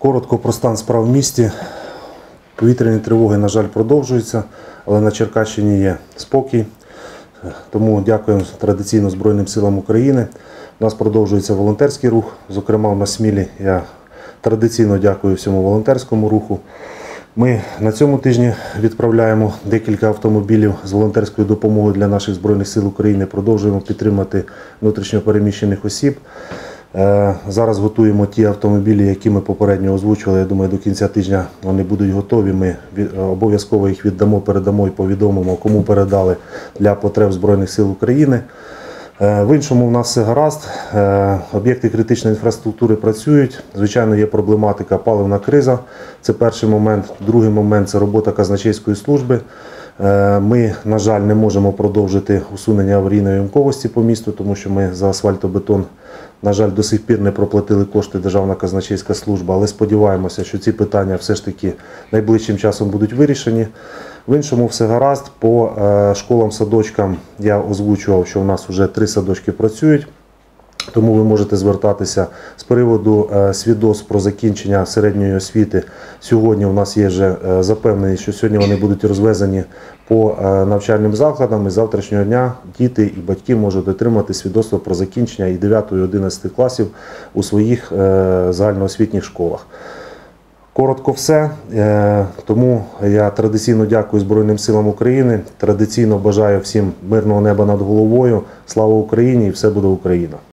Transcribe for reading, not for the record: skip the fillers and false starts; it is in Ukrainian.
Коротко про стан справ в місті. Повітряні тривоги, на жаль, продовжуються, але на Черкащині є спокій. Тому дякуємо традиційно Збройним силам України. У нас продовжується волонтерський рух, зокрема на Смілі. Я традиційно дякую всьому волонтерському руху. Ми на цьому тижні відправляємо декілька автомобілів з волонтерською допомогою для наших Збройних сил України. Продовжуємо підтримати внутрішньо переміщених осіб. Зараз готуємо ті автомобілі, які ми попередньо озвучували. Я думаю, до кінця тижня вони будуть готові. Ми обов'язково їх віддамо, передамо і повідомимо, кому передали для потреб Збройних сил України. В іншому в нас все гаразд. Об'єкти критичної інфраструктури працюють. Звичайно, є проблематика паливна криза. Це перший момент. Другий момент – це робота казначейської служби. Ми, на жаль, не можемо продовжити усунення аварійної ямковості по місту, тому що ми за асфальтобетон, на жаль, до сих пір не проплатили кошти Державна казначейська служба, але сподіваємося, що ці питання все ж таки найближчим часом будуть вирішені. В іншому все гаразд. По школам-садочкам я озвучував, що у нас вже 3 садочки працюють. Тому ви можете звертатися з приводу свідоцтв про закінчення середньої освіти. Сьогодні у нас є вже запевненість, що сьогодні вони будуть розвезені по навчальним закладам. І з завтрашнього дня діти і батьки можуть отримати свідоцтво про закінчення і 9, і 11 класів у своїх загальноосвітніх школах. Коротко все. Тому я традиційно дякую Збройним силам України, традиційно бажаю всім мирного неба над головою. Слава Україні і все буде Україна!